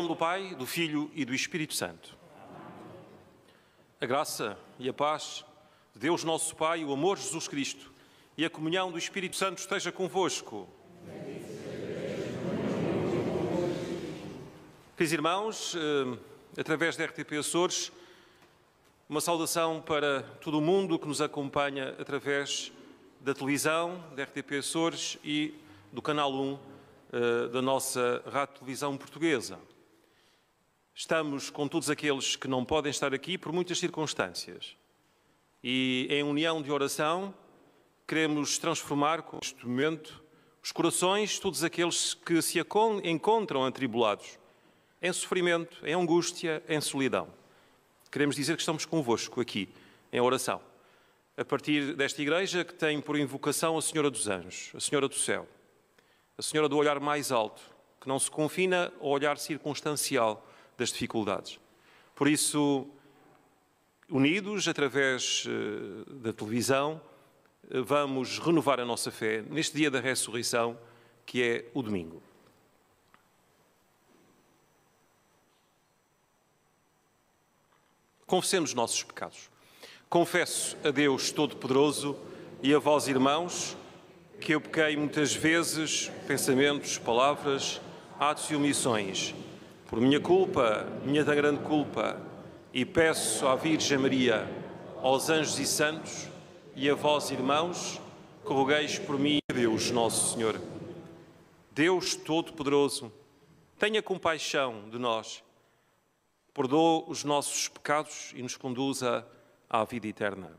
nome do Pai, do Filho e do Espírito Santo. A graça e a paz de Deus nosso Pai, o amor de Jesus Cristo e a comunhão do Espírito Santo esteja convosco. Queridos irmãos, através da RTP Açores, uma saudação para todo o mundo que nos acompanha através da televisão, da RTP Açores e do Canal 1 da nossa rádio-televisão portuguesa. Estamos com todos aqueles que não podem estar aqui por muitas circunstâncias. E em união de oração, queremos transformar com este momento os corações de todos aqueles que se encontram atribulados, em sofrimento, em angústia, em solidão. Queremos dizer que estamos convosco aqui, em oração, a partir desta igreja que tem por invocação a Senhora dos Anjos, a Senhora do Céu, a Senhora do olhar mais alto, que não se confina ao olhar circunstancial das dificuldades. Por isso, unidos através da televisão, vamos renovar a nossa fé neste dia da ressurreição, que é o domingo. Confessemos os nossos pecados. Confesso a Deus Todo-Poderoso e a vós, irmãos, que eu pequei muitas vezes, pensamentos, palavras, atos e omissões, por minha culpa, minha tão grande culpa, e peço à Virgem Maria, aos anjos e santos, e a vós, irmãos, que rogueis por mim, Deus Nosso Senhor. Deus Todo-Poderoso, tenha compaixão de nós, perdoa os nossos pecados e nos conduza à vida eterna.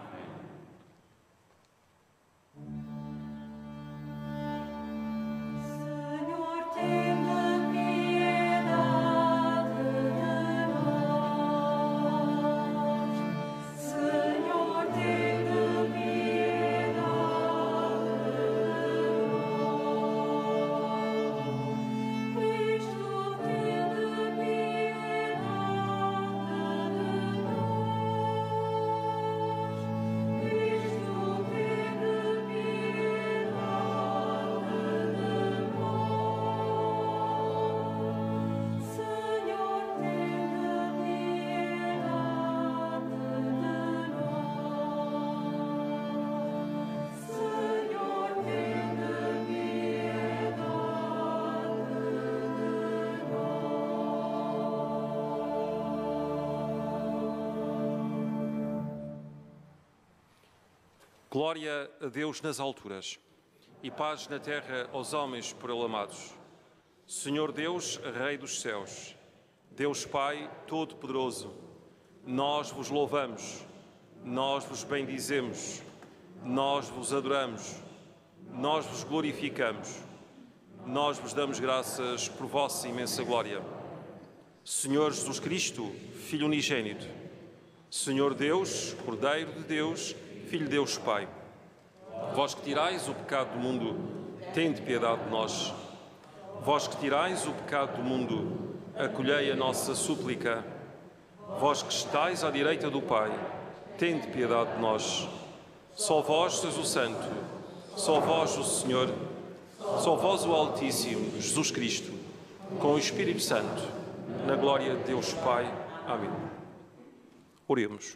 Glória a Deus nas alturas e paz na terra aos homens por ele amados. Senhor Deus, Rei dos céus, Deus Pai Todo-Poderoso, nós vos louvamos, nós vos bendizemos, nós vos adoramos, nós vos glorificamos, nós vos damos graças por vossa imensa glória. Senhor Jesus Cristo, Filho unigênito, Senhor Deus, Cordeiro de Deus, Filho de Deus Pai, vós que tirais o pecado do mundo, tende piedade de nós. Vós que tirais o pecado do mundo, acolhei a nossa súplica. Vós que estáis à direita do Pai, tende piedade de nós. Só vós sois o Santo, só vós o Senhor, só vós o Altíssimo, Jesus Cristo, com o Espírito Santo, na glória de Deus Pai. Amém. Oremos.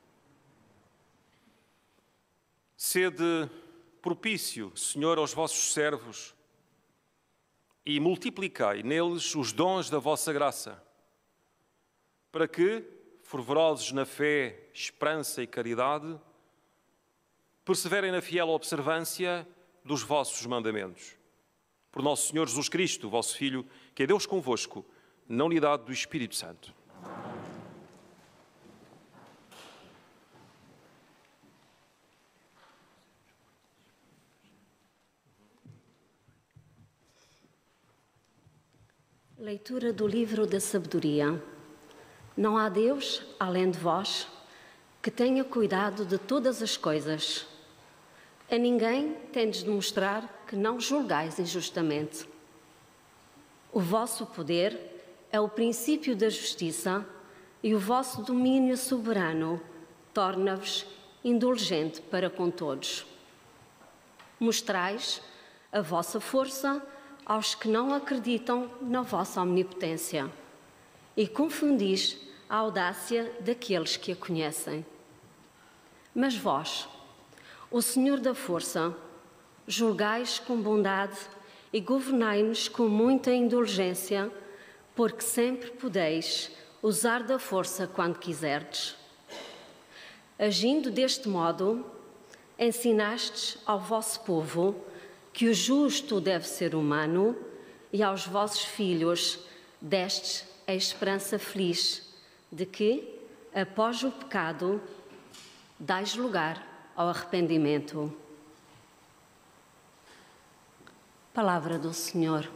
Sede propício, Senhor, aos vossos servos e multiplicai neles os dons da vossa graça, para que, fervorosos na fé, esperança e caridade, perseverem na fiel observância dos vossos mandamentos. Por nosso Senhor Jesus Cristo, vosso Filho, que é Deus convosco, na unidade do Espírito Santo. Leitura do livro da sabedoria. Não há Deus, além de vós, que tenha cuidado de todas as coisas. A ninguém tendes de mostrar que não julgais injustamente. O vosso poder é o princípio da justiça e o vosso domínio soberano torna-vos indulgente para com todos. Mostrais a vossa força aos que não acreditam na vossa omnipotência e confundis a audácia daqueles que a conhecem. Mas vós, o Senhor da força, julgais com bondade e governai-nos com muita indulgência, porque sempre podeis usar da força quando quiserdes. Agindo deste modo, ensinastes ao vosso povo que o justo deve ser humano e aos vossos filhos destes a esperança feliz de que, após o pecado, dais lugar ao arrependimento. Palavra do Senhor.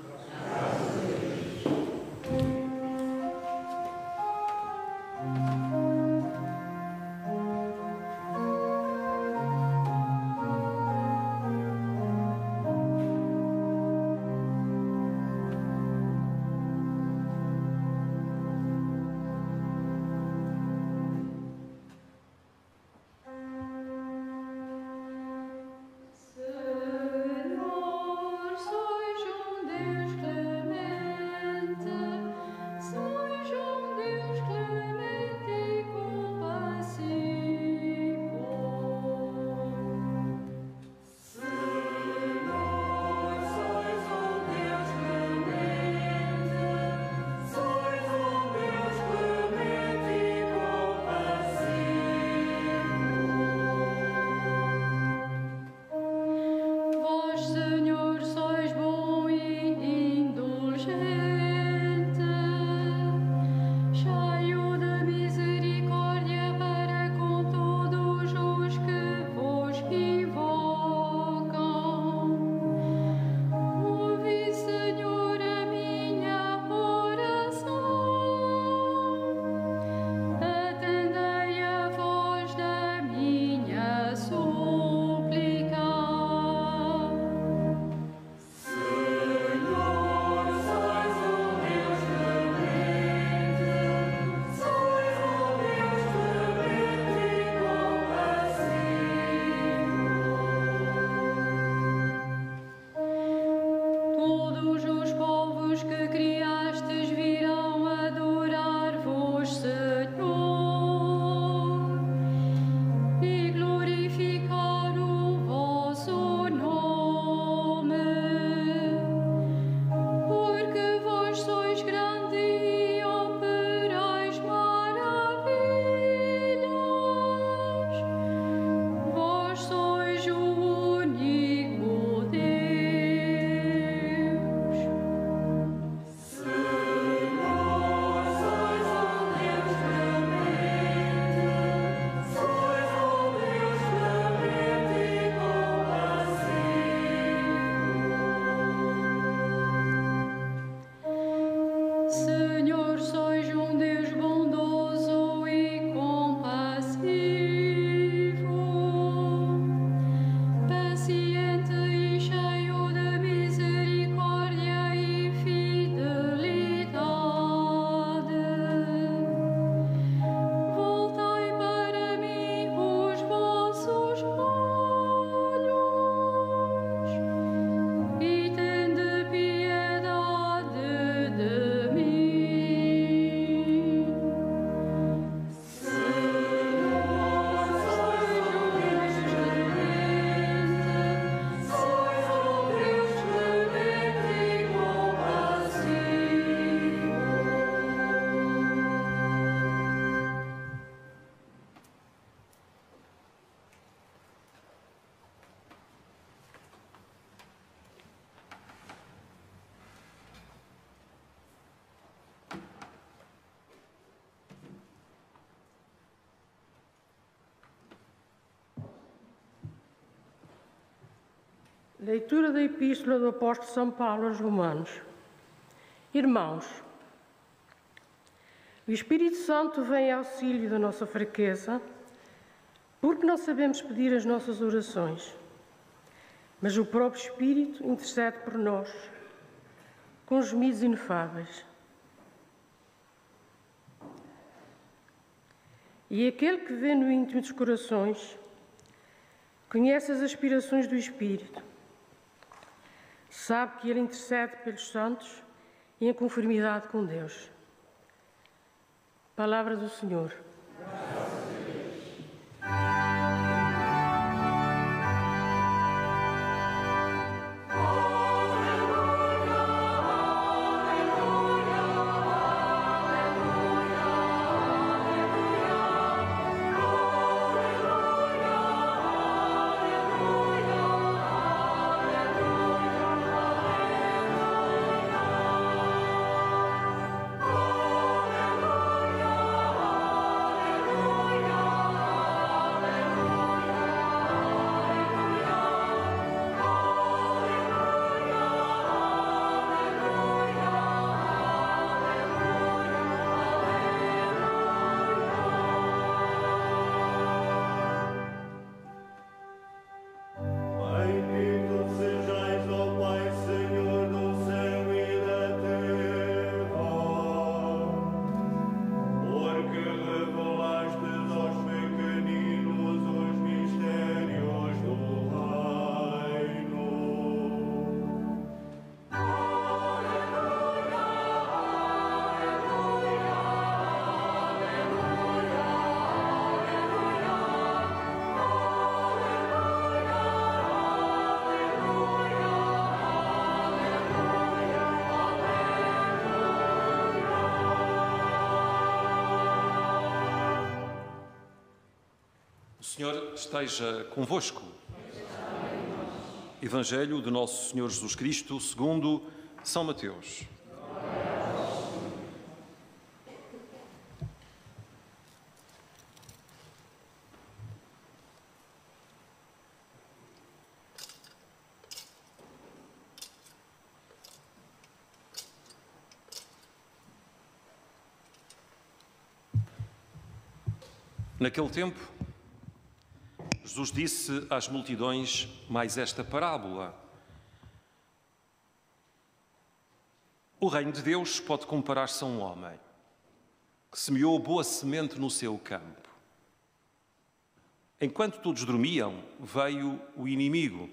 Leitura da Epístola do Apóstolo São Paulo aos Romanos. Irmãos, o Espírito Santo vem em auxílio da nossa fraqueza, porque não sabemos pedir as nossas orações, mas o próprio Espírito intercede por nós, com gemidos inefáveis. E aquele que vê no íntimo dos corações conhece as aspirações do Espírito, Sabe que Ele intercede pelos santos e em conformidade com Deus. Palavra do Senhor. O Senhor esteja convosco. Evangelho de Nosso Senhor Jesus Cristo, segundo São Mateus. Naquele tempo, Jesus disse às multidões mais esta parábola. O reino de Deus pode comparar-se a um homem que semeou boa semente no seu campo. Enquanto todos dormiam, veio o inimigo.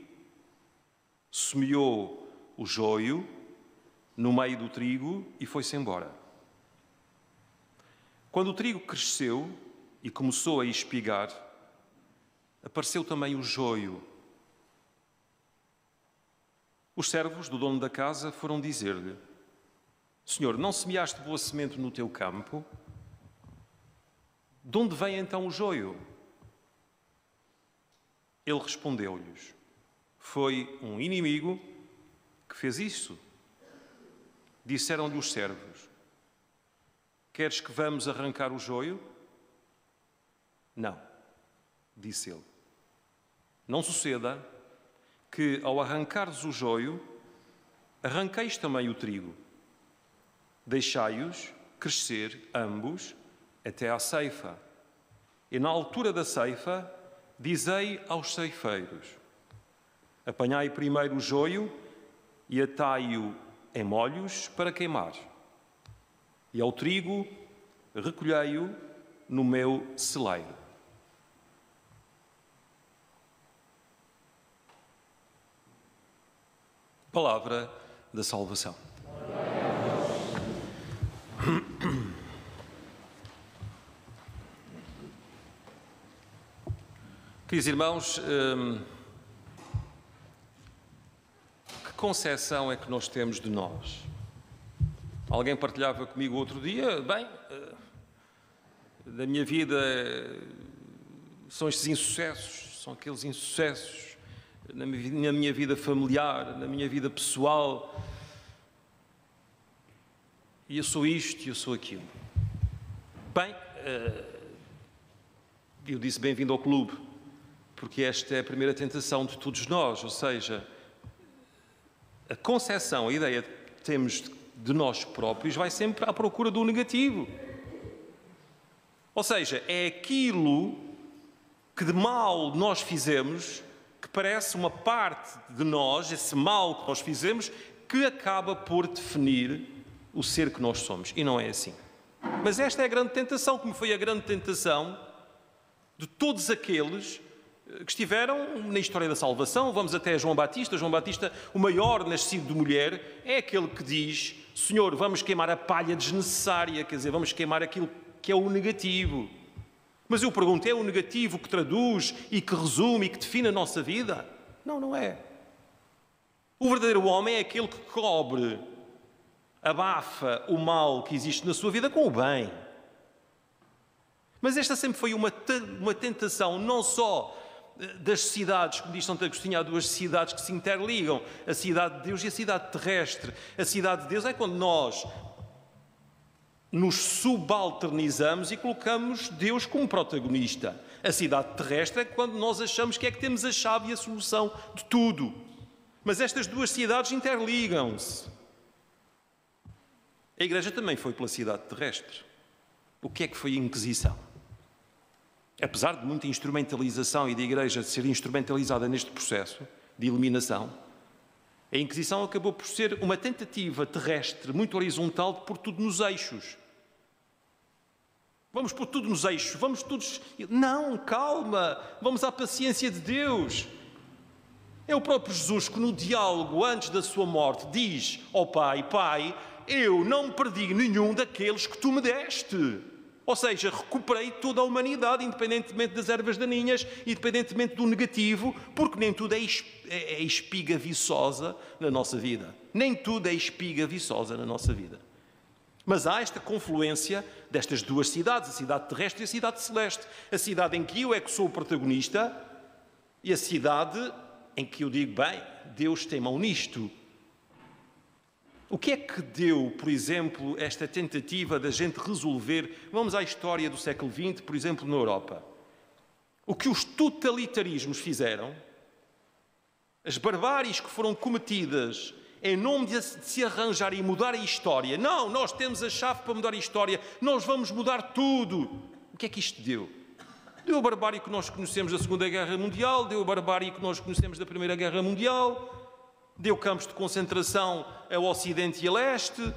Semeou o joio no meio do trigo e foi-se embora. Quando o trigo cresceu e começou a espigar, apareceu também o joio. Os servos do dono da casa foram dizer-lhe: Senhor, não semeaste boa semente no teu campo? De onde vem então o joio? Ele respondeu-lhes: Foi um inimigo que fez isso. Disseram-lhe os servos: Queres que vamos arrancar o joio? Não, disse ele. Não suceda que, ao arrancares o joio, arranqueis também o trigo. Deixai-os crescer ambos até à ceifa. E na altura da ceifa, dizei aos ceifeiros: Apanhai primeiro o joio e atai-o em molhos para queimar. E ao trigo, recolhei-o no meu celeiro. Palavra da salvação. Queridos irmãos, que concepção é que nós temos de nós? Alguém partilhava comigo outro dia, da minha vida são estes insucessos, são aqueles insucessos na minha vida familiar, na minha vida pessoal, e eu sou isto e eu sou aquilo. Eu disse bem-vindo ao clube, porque esta é a primeira tentação de todos nós, ou seja, a concepção, a ideia que temos de nós próprios vai sempre à procura do negativo. Ou seja, é aquilo que de mal nós fizemos, que parece uma parte de nós, esse mal que nós fizemos, que acaba por definir o ser que nós somos. E não é assim. Mas esta é a grande tentação, como foi a grande tentação de todos aqueles que estiveram na história da salvação. Vamos até João Batista. João Batista, o maior nascido de mulher, é aquele que diz: Senhor, vamos queimar a palha desnecessária, quer dizer, vamos queimar aquilo que é o negativo. Mas eu pergunto, é o negativo que traduz e que resume e que define a nossa vida? Não, não é. O verdadeiro homem é aquele que cobre, abafa o mal que existe na sua vida com o bem. Mas esta sempre foi uma tentação, não só das cidades, como diz Santo Agostinho, há duas cidades que se interligam, a cidade de Deus e a cidade terrestre. A cidade de Deus é quando nós nos subalternizamos e colocamos Deus como protagonista. A cidade terrestre é quando nós achamos que é que temos a chave e a solução de tudo. Mas estas duas cidades interligam-se. A Igreja também foi pela cidade terrestre. O que é que foi a Inquisição? Apesar de muita instrumentalização e da Igreja ser instrumentalizada neste processo de eliminação, a Inquisição acabou por ser uma tentativa terrestre, muito horizontal, de pôr tudo nos eixos. Vamos pôr tudo nos eixos, vamos todos... Não, calma, vamos à paciência de Deus. É o próprio Jesus que no diálogo antes da sua morte diz ao Pai: Pai, eu não perdi nenhum daqueles que tu me deste. Ou seja, recuperei toda a humanidade, independentemente das ervas daninhas, independentemente do negativo, porque nem tudo é espiga viçosa na nossa vida. Nem tudo é espiga viçosa na nossa vida. Mas há esta confluência destas duas cidades, a cidade terrestre e a cidade celeste. A cidade em que eu é que sou o protagonista e a cidade em que eu digo: bem, Deus tem mão nisto. O que é que deu, por exemplo, esta tentativa da gente resolver? Vamos à história do século XX, por exemplo, na Europa. O que os totalitarismos fizeram, as barbáries que foram cometidas em nome de se arranjar e mudar a história. Não, nós temos a chave para mudar a história, nós vamos mudar tudo. O que é que isto deu? Deu a barbárie que nós conhecemos da Segunda Guerra Mundial, deu a barbárie que nós conhecemos da Primeira Guerra Mundial, deu campos de concentração ao Ocidente e a Leste.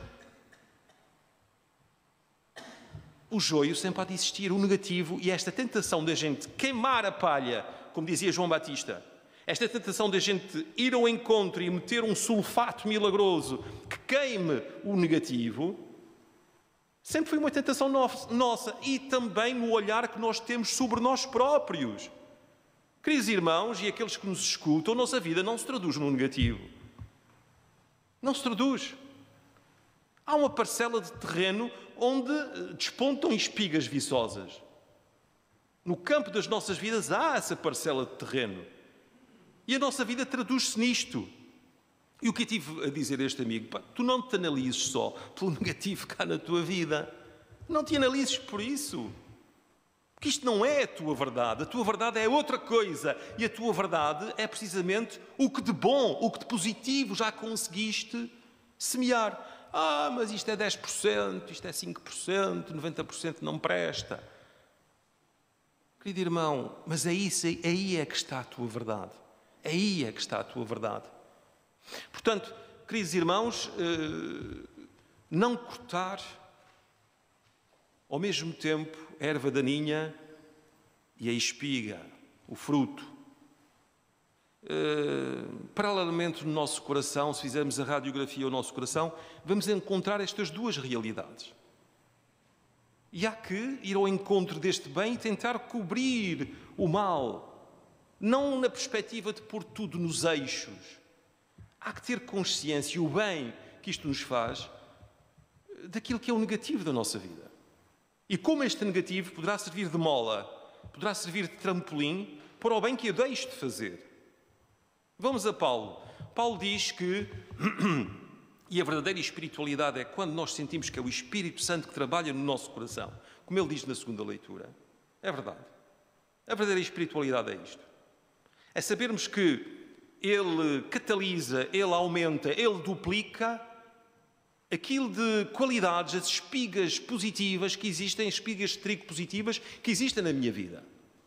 O joio sempre há de existir, o negativo, e esta tentação da gente queimar a palha, como dizia João Batista, esta tentação da gente ir ao encontro e meter um sulfato milagroso que queime o negativo, sempre foi uma tentação nossa, e também no olhar que nós temos sobre nós próprios. Queridos irmãos e aqueles que nos escutam, a nossa vida não se traduz no negativo. Não se traduz. Há uma parcela de terreno onde despontam espigas viçosas. No campo das nossas vidas há essa parcela de terreno. E a nossa vida traduz-se nisto. E o que eu tive a dizer a este amigo: tu não te analises só pelo negativo que há na tua vida. Não te analises por isso. Porque isto não é a tua verdade é outra coisa. E a tua verdade é precisamente o que de bom, o que de positivo já conseguiste semear. Mas isto é 10%, isto é 5%, 90% não presta. Querido irmão, mas aí é que está a tua verdade. Aí é que está a tua verdade. Portanto, queridos irmãos, não cortar ao mesmo tempo a erva daninha e a espiga, o fruto. Paralelamente no nosso coração, se fizermos a radiografia ao nosso coração, vamos encontrar estas duas realidades. E há que ir ao encontro deste bem e tentar cobrir o mal, não na perspectiva de pôr tudo nos eixos. Há que ter consciência, o bem que isto nos faz, daquilo que é o negativo da nossa vida. E como este negativo poderá servir de mola, poderá servir de trampolim para o bem que eu deixo de fazer. Vamos a Paulo. Paulo diz que, e a verdadeira espiritualidade é quando nós sentimos que é o Espírito Santo que trabalha no nosso coração, como ele diz na segunda leitura. É verdade. A verdadeira espiritualidade é isto. É sabermos que ele catalisa, ele aumenta, ele duplica aquilo de qualidades, as espigas positivas que existem, as espigas de trigo positivas que existem na minha vida.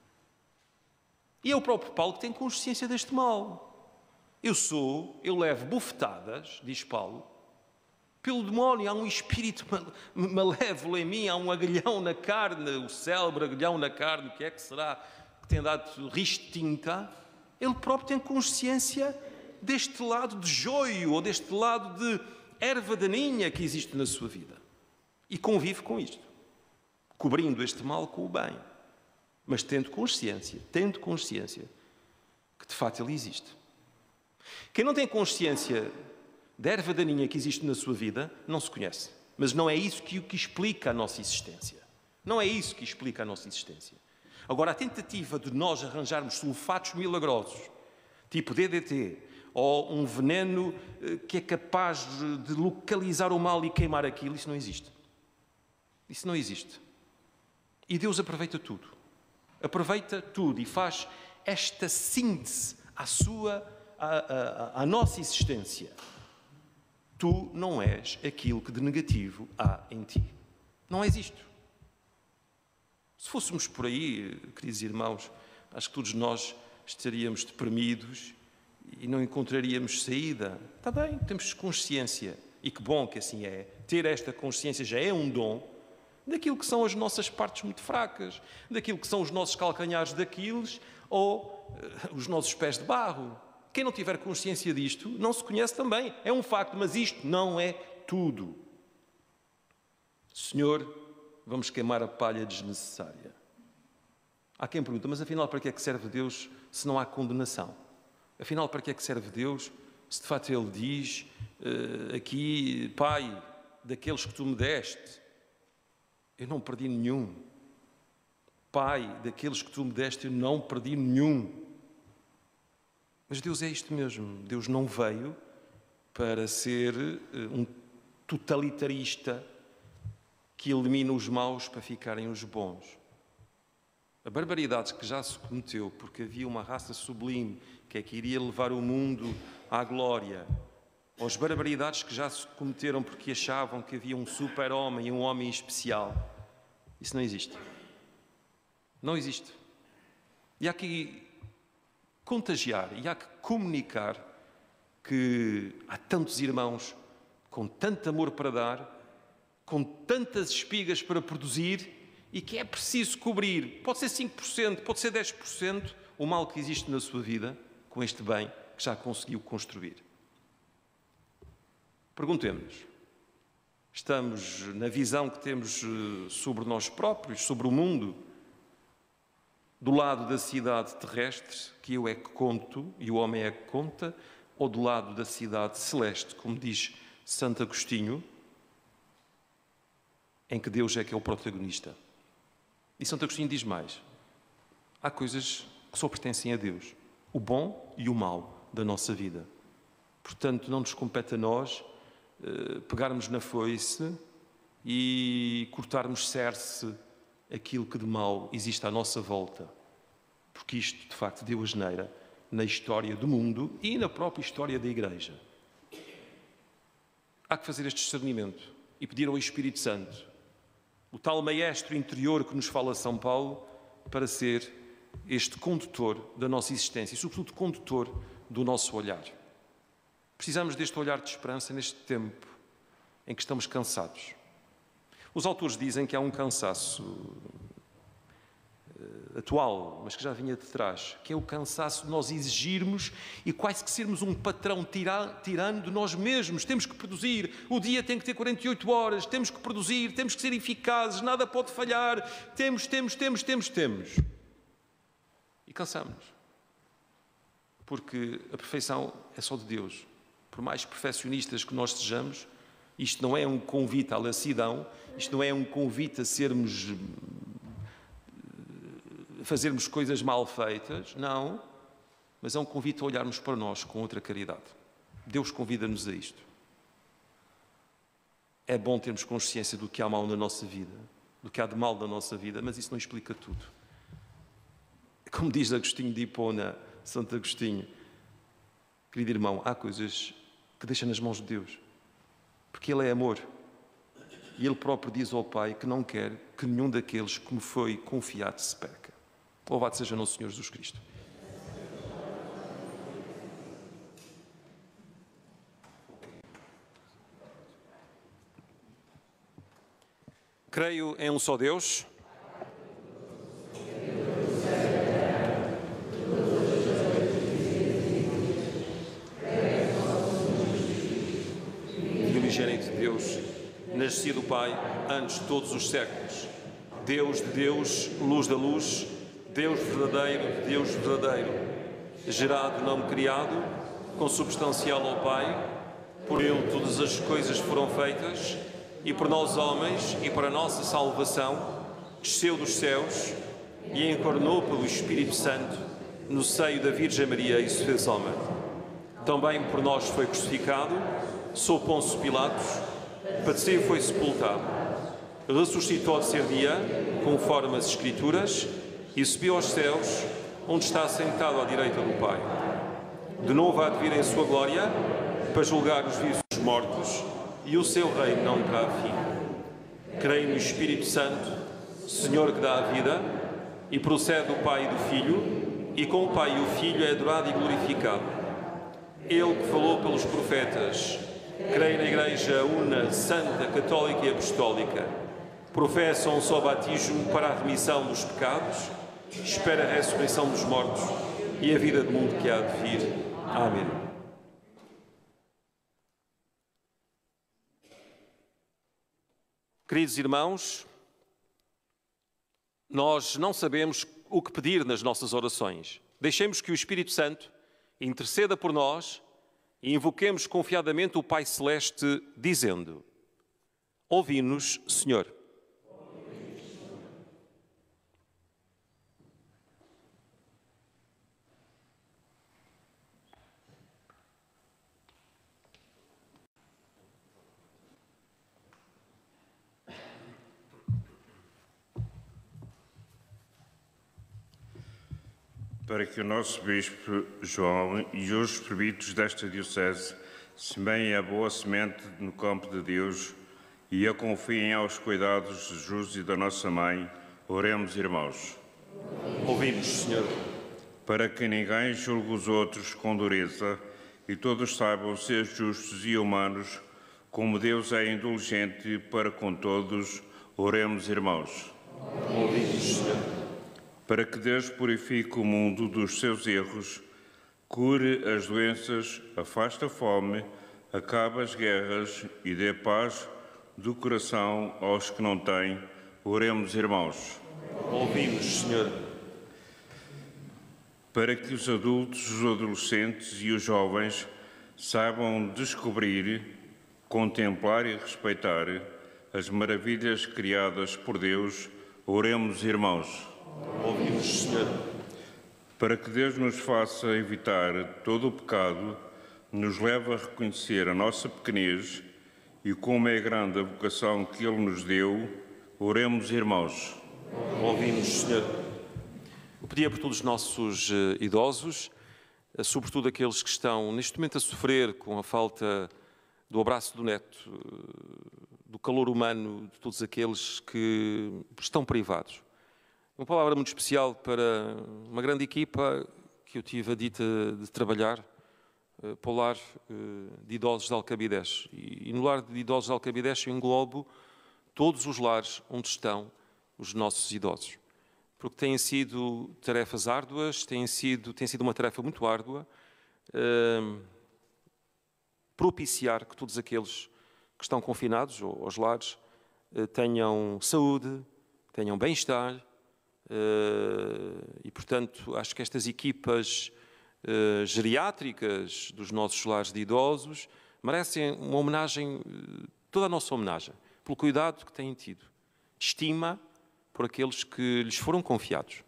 E é o próprio Paulo que tem consciência deste mal. Eu levo bufetadas, diz Paulo, pelo demónio. Há um espírito malévolo em mim, há um aguilhão na carne, o célebre aguilhão na carne, o que é que será? que tem andado ristinta, ele próprio tem consciência deste lado de joio ou deste lado de erva daninha que existe na sua vida. E convive com isto, cobrindo este mal com o bem, mas tendo consciência que de facto ele existe. Quem não tem consciência da erva daninha que existe na sua vida, não se conhece. Mas não é isso que explica a nossa existência. Não é isso que explica a nossa existência. Agora, a tentativa de nós arranjarmos sulfatos milagrosos, tipo DDT, ou um veneno que é capaz de localizar o mal e queimar aquilo, isso não existe. Isso não existe. E Deus aproveita tudo. Aproveita tudo e faz esta síntese à nossa existência. Tu não és aquilo que de negativo há em ti. Não és isto. Se fôssemos por aí, queridos irmãos, acho que todos nós estaríamos deprimidos e não encontraríamos saída. Está bem, temos consciência. E que bom que assim é. Ter esta consciência já é um dom daquilo que são as nossas partes muito fracas, daquilo que são os nossos calcanhares daqueles ou os nossos pés de barro. Quem não tiver consciência disto não se conhece também. É um facto, mas isto não é tudo. Senhor, vamos queimar a palha desnecessária. Há quem pergunta, mas afinal para que é que serve Deus se não há condenação? Afinal para que é que serve Deus se de facto Ele diz aqui, Pai, daqueles que Tu me deste, eu não perdi nenhum. Pai, daqueles que Tu me deste, eu não perdi nenhum. Mas Deus é isto mesmo. Deus não veio para ser um totalitarista que elimina os maus para ficarem os bons. A barbaridade que já se cometeu porque havia uma raça sublime que é que iria levar o mundo à glória, ou as barbaridades que já se cometeram porque achavam que havia um super-homem e um homem especial, isso não existe. Não existe. E há que contagiar e há que comunicar que há tantos irmãos com tanto amor para dar, com tantas espigas para produzir e que é preciso cobrir, pode ser 5%, pode ser 10%, o mal que existe na sua vida com este bem que já conseguiu construir. Perguntemos-nos, estamos na visão que temos sobre nós próprios, sobre o mundo, do lado da cidade terrestre, que eu é que conto e o homem é que conta, ou do lado da cidade celeste, como diz Santo Agostinho, em que Deus é que é o protagonista. E Santo Agostinho diz mais, há coisas que só pertencem a Deus, o bom e o mau da nossa vida. Portanto, não nos compete a nós pegarmos na foice e cortarmos cerce aquilo que de mal existe à nossa volta, porque isto, de facto, deu asneira na história do mundo e na própria história da Igreja. Há que fazer este discernimento e pedir ao Espírito Santo, o tal maestro interior que nos fala São Paulo, para ser este condutor da nossa existência e, sobretudo, condutor do nosso olhar. Precisamos deste olhar de esperança neste tempo em que estamos cansados. Os autores dizem que há um cansaço atual, mas que já vinha de trás, que é o cansaço de nós exigirmos e quase que sermos um patrão tirano de nós mesmos. Temos que produzir, o dia tem que ter 48 horas, temos que produzir, temos que ser eficazes, nada pode falhar, temos. E cansamos. Porque a perfeição é só de Deus. Por mais perfeccionistas que nós sejamos, isto não é um convite à lassidão, isto não é um convite a fazermos coisas mal feitas, não, mas é um convite a olharmos para nós com outra caridade. Deus convida-nos a isto. É bom termos consciência do que há mal na nossa vida, do que há de mal na nossa vida, mas isso não explica tudo. Como diz Agostinho de Hipona, Santo Agostinho, querido irmão, há coisas que deixa nas mãos de Deus, porque Ele é amor. E Ele próprio diz ao Pai que não quer que nenhum daqueles que me foi confiado se perca. Louvado seja nosso Senhor Jesus Cristo. Creio em um só Deus, unigênito de Deus, nascido do Pai antes de todos os séculos, Deus de Deus, luz da luz, Deus verdadeiro de Deus verdadeiro, gerado, não criado, consubstancial ao Pai, por Ele todas as coisas foram feitas, e por nós homens, e para a nossa salvação, desceu dos céus e encarnou pelo Espírito Santo no seio da Virgem Maria e se fez homem. Também por nós foi crucificado, sob Pôncio Pilatos, padeceu e foi sepultado. Ressuscitou ao terceiro dia, conforme as Escrituras, e subiu aos céus, onde está sentado à direita do Pai. De novo há de vir em sua glória, para julgar os vivos e os mortos, e o seu reino não terá fim. Creio no Espírito Santo, Senhor que dá a vida, e procede do Pai e do Filho, e com o Pai e o Filho é adorado e glorificado. Ele que falou pelos profetas, creio na Igreja una, santa, católica e apostólica, professa um só batismo para a remissão dos pecados, espera a ressurreição dos mortos e a vida do mundo que há de vir. Amém. Queridos irmãos, nós não sabemos o que pedir nas nossas orações. Deixemos que o Espírito Santo interceda por nós e invoquemos confiadamente o Pai Celeste, dizendo: ouvi-nos, Senhor. Para que o nosso Bispo João e os presbíteros desta Diocese semeiem a boa semente no campo de Deus e a confiem aos cuidados de Jesus e da nossa Mãe, oremos, irmãos. Ouvimos, Senhor. Para que ninguém julgue os outros com dureza e todos saibam ser justos e humanos, como Deus é indulgente para com todos, oremos, irmãos. Ouvimos, Senhor. Para que Deus purifique o mundo dos seus erros, cure as doenças, afaste a fome, acabe as guerras e dê paz do coração aos que não têm, oremos, irmãos. Ouvimos, Senhor. Para que os adultos, os adolescentes e os jovens saibam descobrir, contemplar e respeitar as maravilhas criadas por Deus, oremos, irmãos. Ouvimos, Senhor. Para que Deus nos faça evitar todo o pecado, nos leve a reconhecer a nossa pequenez e como é grande a vocação que Ele nos deu, oremos, irmãos. Ouvimos, Senhor. Eu pedia por todos os nossos idosos, sobretudo aqueles que estão neste momento a sofrer com a falta do abraço do neto, do calor humano de todos aqueles que estão privados. Uma palavra muito especial para uma grande equipa que eu tive a dita de trabalhar, para o lar de idosos de Alcabidez. E no lar de idosos de Alcabidez eu englobo todos os lares onde estão os nossos idosos. Porque têm sido tarefas árduas, tem sido uma tarefa muito árdua, propiciar que todos aqueles que estão confinados aos lares tenham saúde, tenham bem-estar, e, portanto, acho que estas equipas geriátricas dos nossos lares de idosos merecem uma homenagem, toda a nossa homenagem, pelo cuidado que têm tido, estima por aqueles que lhes foram confiados.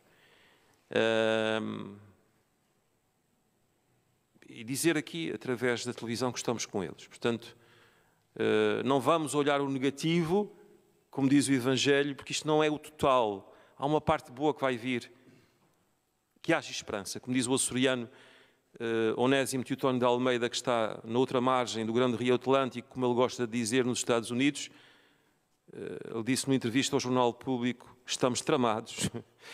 E dizer aqui, através da televisão, que estamos com eles. Portanto, não vamos olhar o negativo, como diz o Evangelho, porque isto não é o total. Há uma parte boa que vai vir, que haja esperança. Como diz o açoriano Onésimo Teotónio de Almeida, que está na outra margem do grande Rio Atlântico, como ele gosta de dizer, nos Estados Unidos, ele disse numa entrevista ao Jornal Público: estamos tramados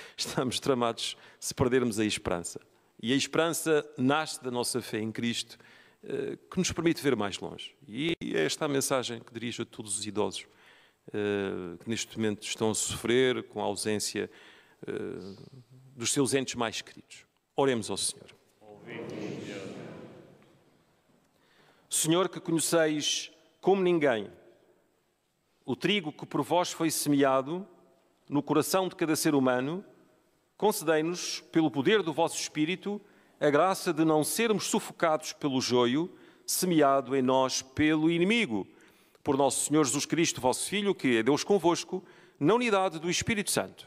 se perdermos a esperança. E a esperança nasce da nossa fé em Cristo, que nos permite ver mais longe. E é esta a mensagem que dirijo a todos os idosos que neste momento estão a sofrer com a ausência dos seus entes mais queridos. Oremos ao Senhor. Senhor, que conheceis como ninguém. O trigo que por vós foi semeado no coração de cada ser humano, concedei-nos, pelo poder do vosso Espírito, a graça de não sermos sufocados pelo joio, semeado em nós pelo inimigo. Por nosso Senhor Jesus Cristo, vosso Filho, que é Deus convosco, na unidade do Espírito Santo.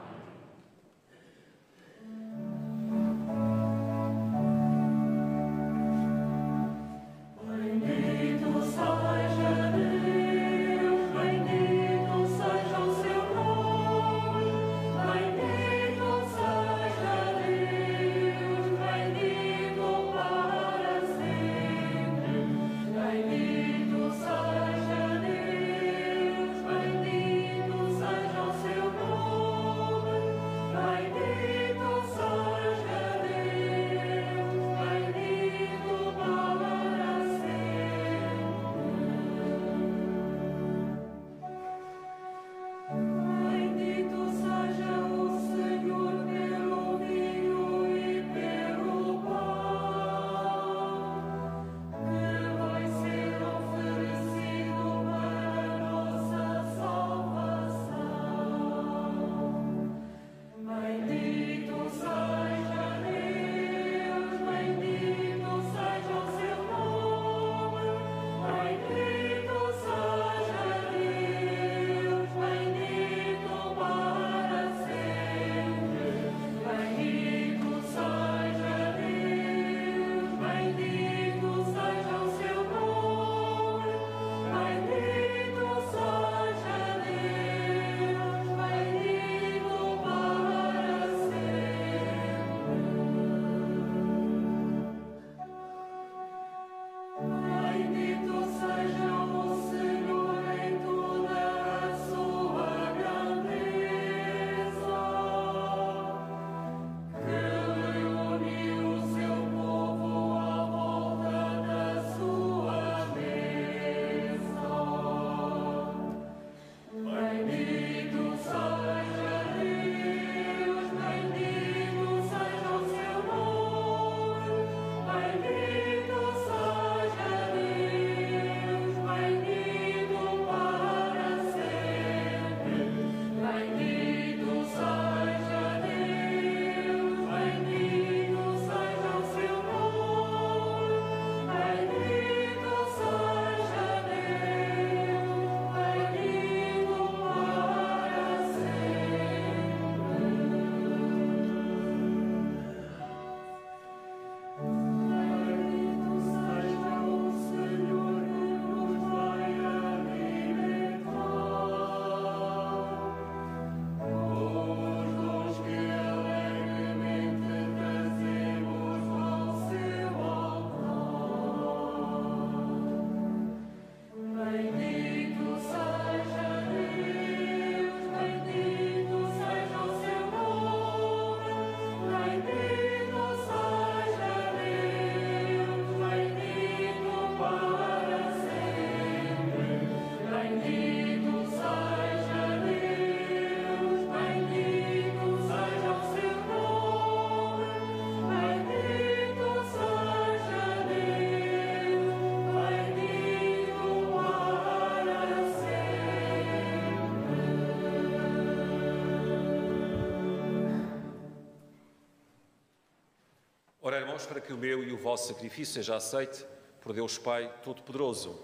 Ora, irmãos, para que o meu e o vosso sacrifício seja aceite por Deus Pai Todo-Poderoso.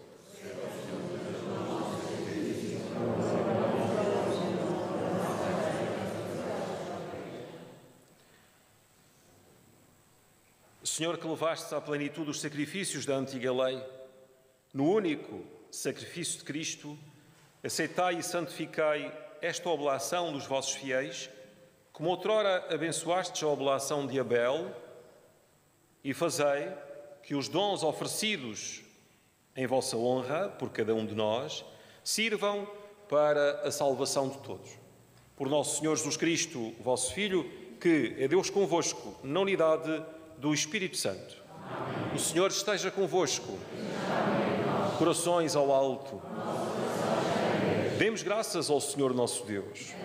Senhor, que levaste à plenitude os sacrifícios da antiga lei, no único sacrifício de Cristo, aceitai e santificai esta oblação dos vossos fiéis, como outrora abençoastes a oblação de Abel, e fazei que os dons oferecidos em vossa honra, por cada um de nós, sirvam para a salvação de todos. Por nosso Senhor Jesus Cristo, vosso Filho, que é Deus convosco, na unidade do Espírito Santo. Amém. O Senhor esteja convosco. Corações ao alto. Demos graças ao Senhor nosso Deus.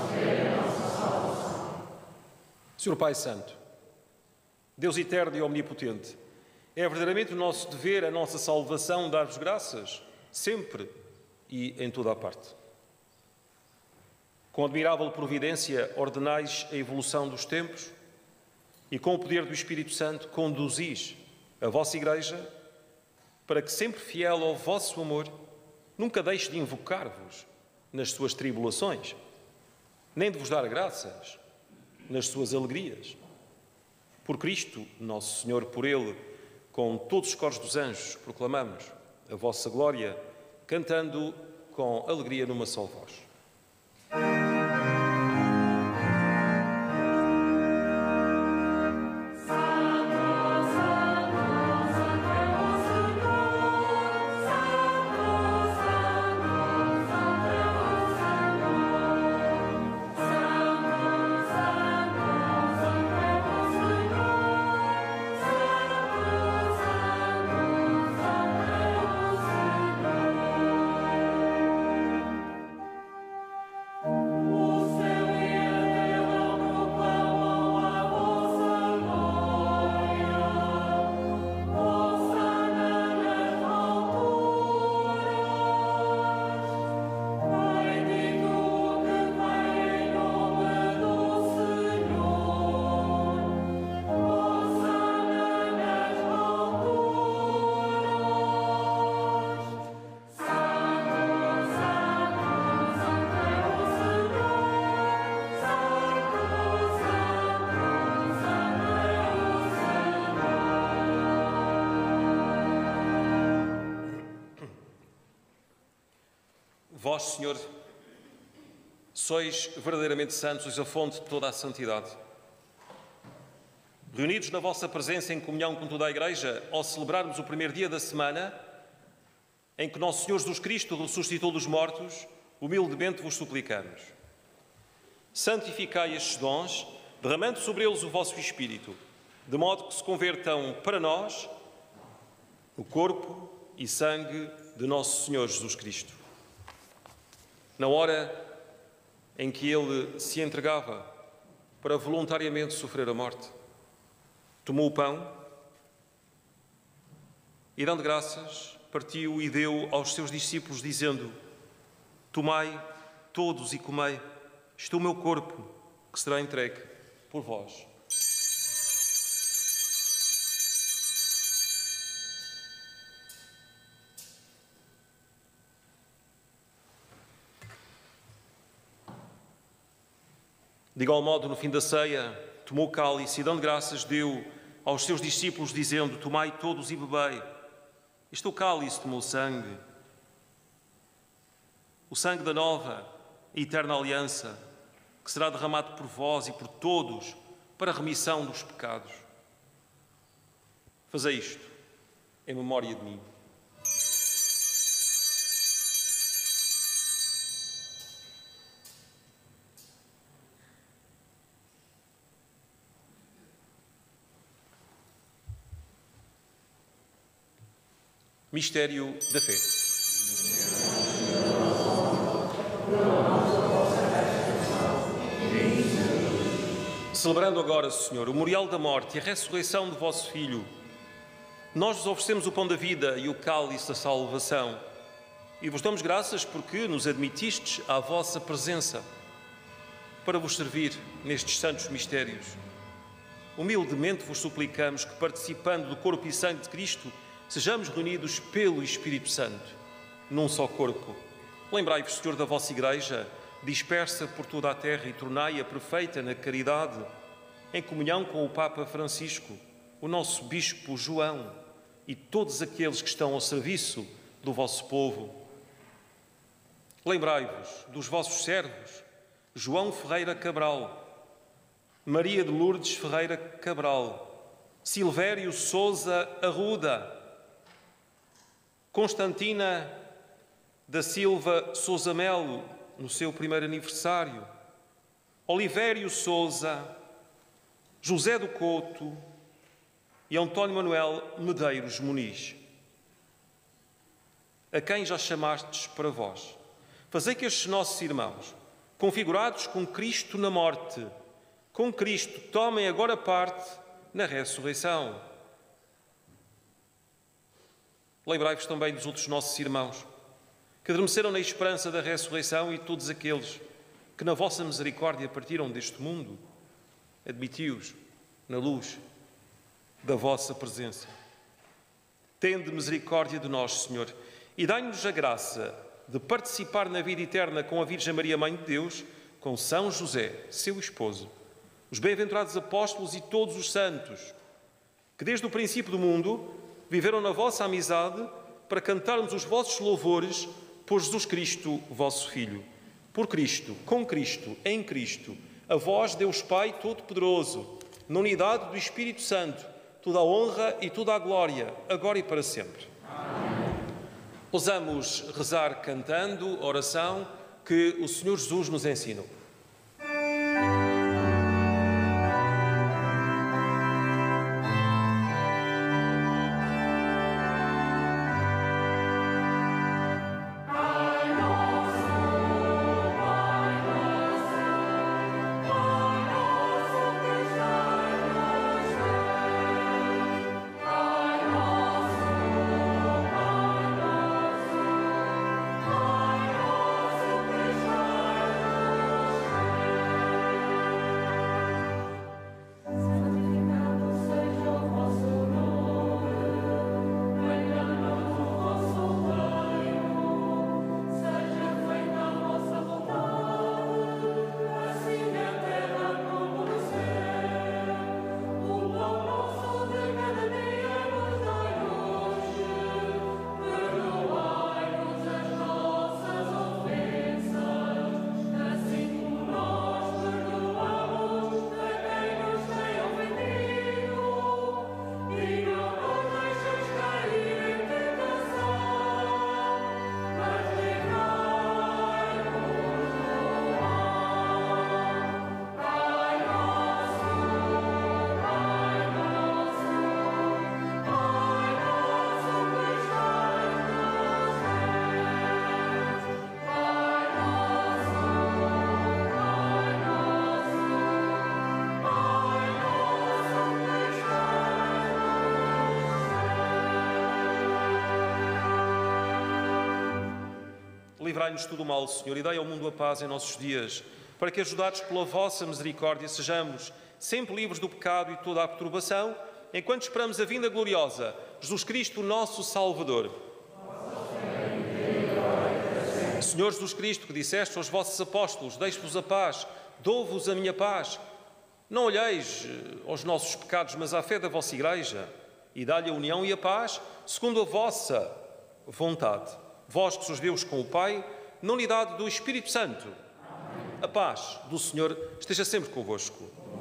Senhor Pai Santo, Deus eterno e omnipotente, é verdadeiramente o nosso dever, a nossa salvação, dar-vos graças, sempre e em toda a parte. Com admirável providência ordenais a evolução dos tempos e com o poder do Espírito Santo conduzis a vossa Igreja para que, sempre fiel ao vosso amor, nunca deixe de invocar-vos nas suas tribulações, nem de vos dar graças nas suas alegrias. Por Cristo, nosso Senhor, por Ele, com todos os coros dos anjos, proclamamos a vossa glória, cantando com alegria numa só voz. Vós, Senhor, sois verdadeiramente santos, sois a fonte de toda a santidade. Reunidos na vossa presença em comunhão com toda a Igreja, ao celebrarmos o primeiro dia da semana, em que nosso Senhor Jesus Cristo ressuscitou dos mortos, humildemente vos suplicamos. Santificai estes dons, derramando sobre eles o vosso Espírito, de modo que se convertam para nós o corpo e sangue de nosso Senhor Jesus Cristo. Na hora em que Ele se entregava para voluntariamente sofrer a morte, tomou o pão e, dando graças, partiu e deu aos seus discípulos, dizendo: tomai todos e comei, isto é o meu corpo, que será entregue por vós. De igual modo, no fim da ceia, tomou o cálice e, dando graças, deu aos seus discípulos, dizendo: tomai todos e bebei. Este é o cálice do meu sangue, o sangue da nova e eterna aliança, que será derramado por vós e por todos para a remissão dos pecados. Fazei isto em memória de mim. Mistério da fé. Celebrando agora, Senhor, o memorial da morte e a ressurreição de vosso Filho, nós vos oferecemos o pão da vida e o cálice da salvação e vos damos graças porque nos admitistes à vossa presença para vos servir nestes santos mistérios. Humildemente vos suplicamos que, participando do corpo e sangue de Cristo, sejamos reunidos pelo Espírito Santo, num só corpo. Lembrai-vos, Senhor, da vossa Igreja, dispersa por toda a terra, e tornai-a perfeita na caridade, em comunhão com o Papa Francisco, o nosso Bispo João e todos aqueles que estão ao serviço do vosso povo. Lembrai-vos dos vossos servos, João Ferreira Cabral, Maria de Lourdes Ferreira Cabral, Silvério Sousa Arruda, Constantina da Silva Sousa Melo, no seu primeiro aniversário, Olivério Sousa, José do Couto e António Manuel Medeiros Muniz, a quem já chamastes para vós. Fazei que estes nossos irmãos, configurados com Cristo na morte, com Cristo tomem agora parte na ressurreição. Lembrai-vos também dos outros nossos irmãos que adormeceram na esperança da ressurreição, e todos aqueles que na vossa misericórdia partiram deste mundo, admiti-os na luz da vossa presença. Tende misericórdia de nós, Senhor, e dai-nos a graça de participar na vida eterna com a Virgem Maria, Mãe de Deus, com São José, seu esposo, os bem-aventurados apóstolos e todos os santos, que desde o princípio do mundo viveram na vossa amizade para cantarmos os vossos louvores por Jesus Cristo, vosso Filho. Por Cristo, com Cristo, em Cristo, a vós, Deus Pai Todo-Poderoso, na unidade do Espírito Santo, toda a honra e toda a glória, agora e para sempre. Amém. Ousamos rezar cantando a oração que o Senhor Jesus nos ensinou. Livrai-nos de todo o mal, Senhor, e dai ao mundo a paz em nossos dias, para que, ajudados pela vossa misericórdia, sejamos sempre livres do pecado e de toda a perturbação, enquanto esperamos a vinda gloriosa, Jesus Cristo, nosso Salvador. Senhor Jesus Cristo, que disseste aos vossos apóstolos: deixo-vos a paz, dou-vos a minha paz. Não olheis aos nossos pecados, mas à fé da vossa Igreja, e dá-lhe a união e a paz, segundo a vossa vontade. Vós que sois Deus com o Pai, na unidade do Espírito Santo. Amém. A paz do Senhor esteja sempre convosco.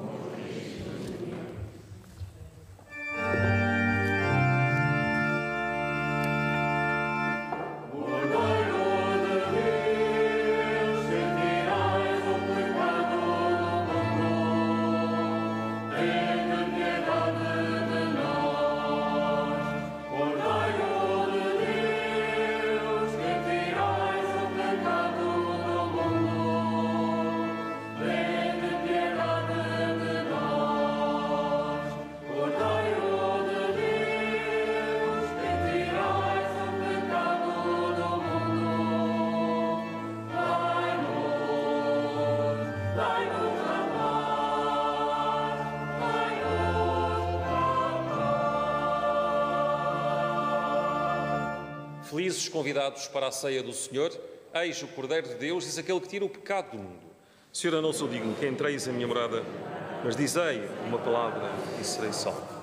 Felizes convidados para a ceia do Senhor, eis o Cordeiro de Deus, diz aquele que tira o pecado do mundo. Senhor, eu não sou digno que entreis em minha morada, mas dizei uma palavra e serei salvo.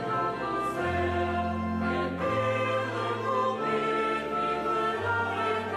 Amen.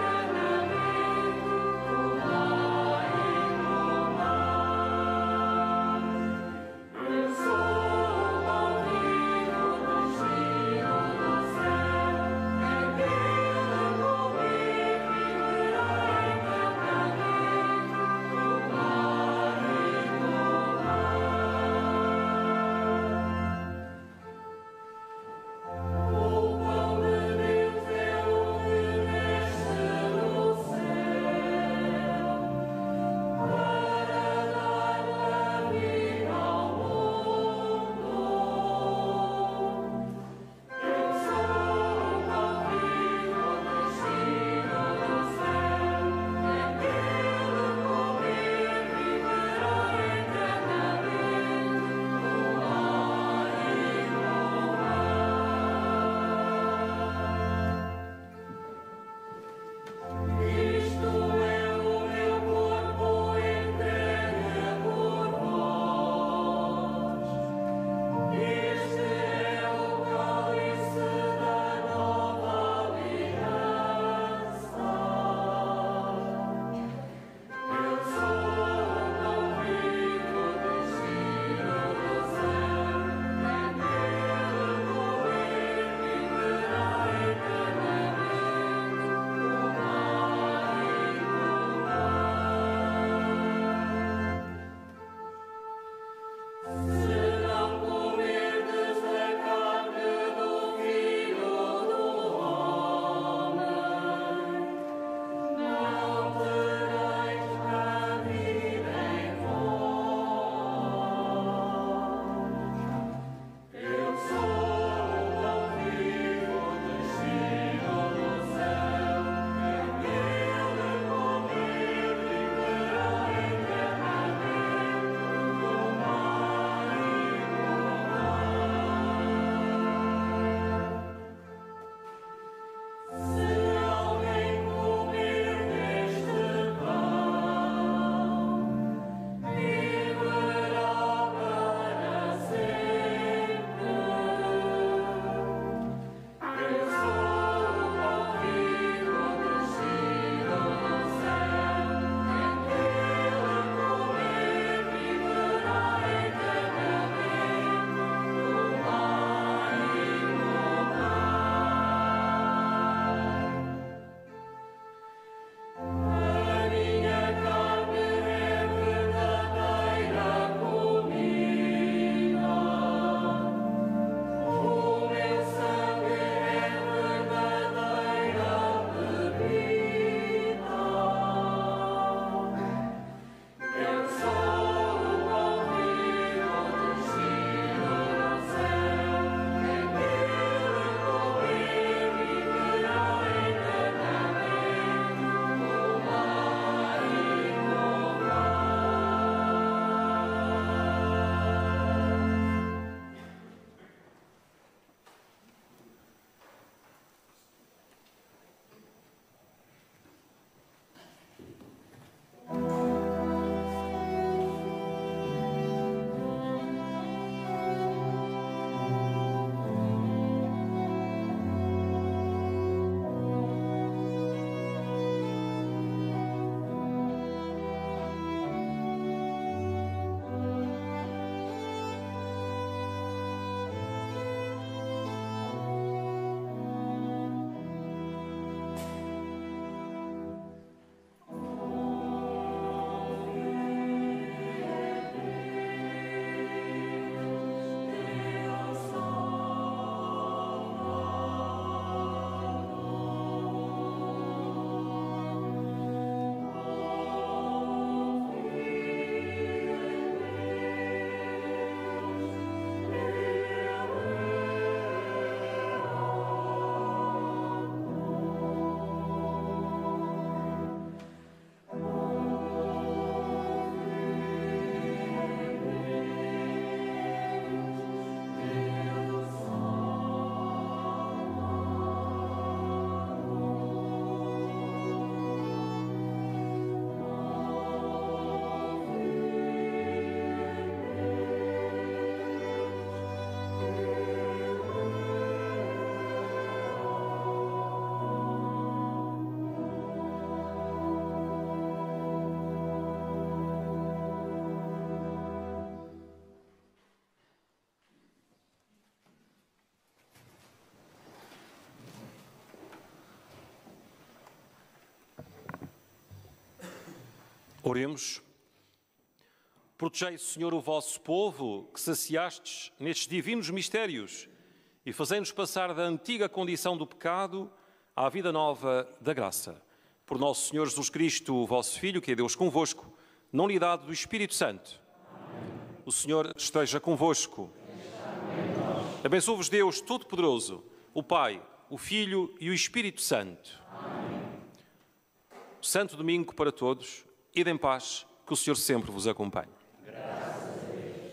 Oremos. Protegei, Senhor, o vosso povo, que saciastes nestes divinos mistérios, e fazei-nos passar da antiga condição do pecado à vida nova da graça. Por nosso Senhor Jesus Cristo, o vosso Filho, que é Deus convosco, na unidade do Espírito Santo. Amém. O Senhor esteja convosco. Abençoe-vos Deus Todo-Poderoso, o Pai, o Filho e o Espírito Santo. Amém. Santo domingo para todos. Ide em paz, que o Senhor sempre vos acompanhe. Graças a Deus.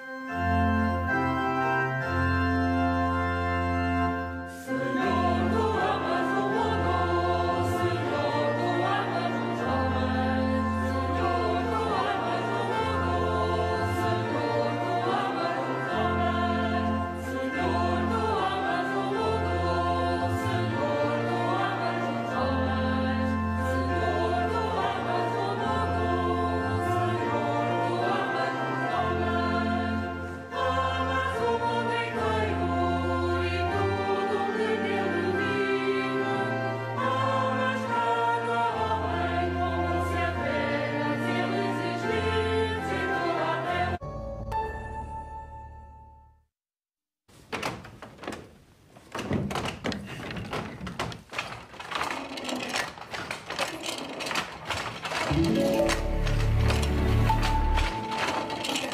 Senhor, tu amas o mundo, Senhor, tu amas os homens, Senhor, tu amas o mundo, Senhor, tu amas os homens, Senhor, tu amas o mundo, Senhor, tu amas os homens, Senhor, tu amas o mundo, Senhor, tu amas os homens, amas o mundo inteiro e tudo que nele vive, amas cada homem como se apenas ele existisse toda a terra.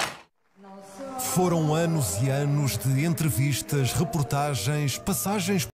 Foram anos e anos de entrevistas, reportagens, passagens